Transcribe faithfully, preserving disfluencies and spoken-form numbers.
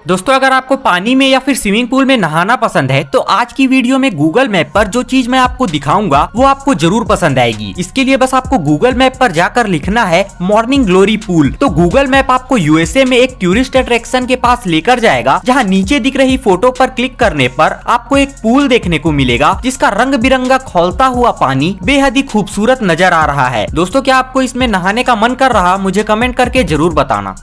दोस्तों अगर आपको पानी में या फिर स्विमिंग पूल में नहाना पसंद है तो आज की वीडियो में गूगल मैप पर जो चीज मैं आपको दिखाऊंगा वो आपको जरूर पसंद आएगी। इसके लिए बस आपको गूगल मैप पर जाकर लिखना है मॉर्निंग ग्लोरी पूल। तो गूगल मैप आपको यूएसए में एक टूरिस्ट अट्रैक्शन के पास लेकर जाएगा, जहाँ नीचे दिख रही फोटो पर क्लिक करने पर आपको एक पूल देखने को मिलेगा जिसका रंग बिरंगा खौलता हुआ पानी बेहद ही खूबसूरत नजर आ रहा है। दोस्तों क्या आपको इसमें नहाने का मन कर रहा? मुझे कमेंट करके जरूर बताना।